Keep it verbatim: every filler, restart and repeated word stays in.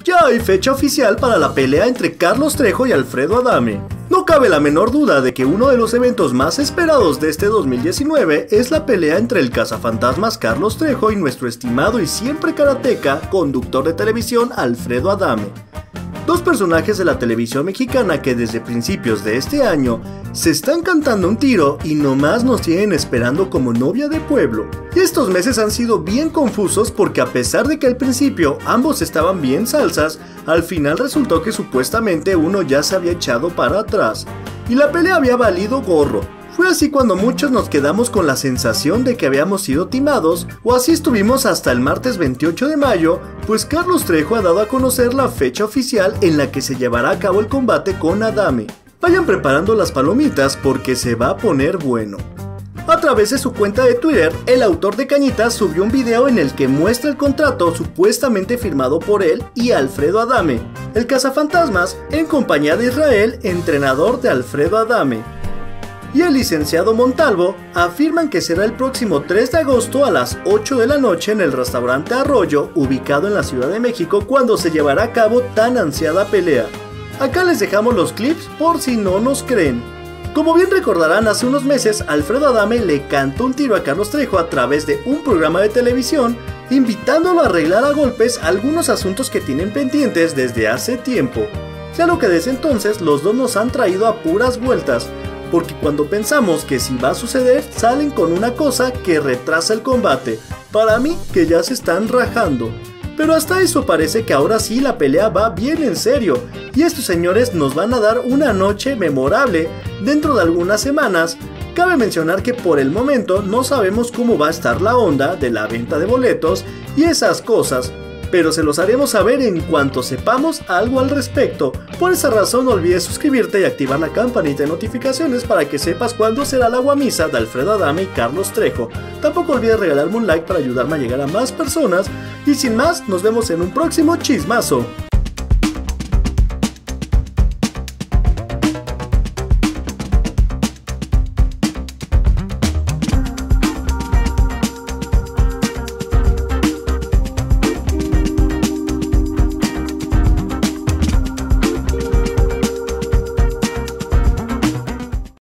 Ya hay fecha oficial para la pelea entre Carlos Trejo y Alfredo Adame. No cabe la menor duda de que uno de los eventos más esperados de este dos mil diecinueve es la pelea entre el cazafantasmas Carlos Trejo y nuestro estimado y siempre karateca conductor de televisión Alfredo Adame. Dos personajes de la televisión mexicana que desde principios de este año se están cantando un tiro y nomás nos tienen esperando como novia de pueblo. Y estos meses han sido bien confusos porque a pesar de que al principio ambos estaban bien salsas, al final resultó que supuestamente uno ya se había echado para atrás y la pelea había valido gorro. Fue así cuando muchos nos quedamos con la sensación de que habíamos sido timados, o así estuvimos hasta el martes veintiocho de mayo, pues Carlos Trejo ha dado a conocer la fecha oficial en la que se llevará a cabo el combate con Adame. Vayan preparando las palomitas porque se va a poner bueno. A través de su cuenta de Twitter, el autor de Cañitas subió un video en el que muestra el contrato supuestamente firmado por él y Alfredo Adame, el cazafantasmas, en compañía de Israel, entrenador de Alfredo Adame, y el licenciado Montalvo afirman que será el próximo tres de agosto a las ocho de la noche en el restaurante Arroyo, ubicado en la Ciudad de México, cuando se llevará a cabo tan ansiada pelea. Acá les dejamos los clips por si no nos creen. Como bien recordarán, hace unos meses Alfredo Adame le cantó un tiro a Carlos Trejo a través de un programa de televisión, invitándolo a arreglar a golpes algunos asuntos que tienen pendientes desde hace tiempo. Claro que desde entonces los dos nos han traído a puras vueltas, porque cuando pensamos que si va a suceder, salen con una cosa que retrasa el combate. Para mí, que ya se están rajando. Pero hasta eso parece que ahora sí la pelea va bien en serio, y estos señores nos van a dar una noche memorable dentro de algunas semanas. Cabe mencionar que por el momento no sabemos cómo va a estar la onda de la venta de boletos y esas cosas, pero se los haremos saber en cuanto sepamos algo al respecto. Por esa razón no olvides suscribirte y activar la campanita de notificaciones para que sepas cuándo será la guamisa de Alfredo Adame y Carlos Trejo. Tampoco olvides regalarme un like para ayudarme a llegar a más personas. Y sin más, nos vemos en un próximo chismazo.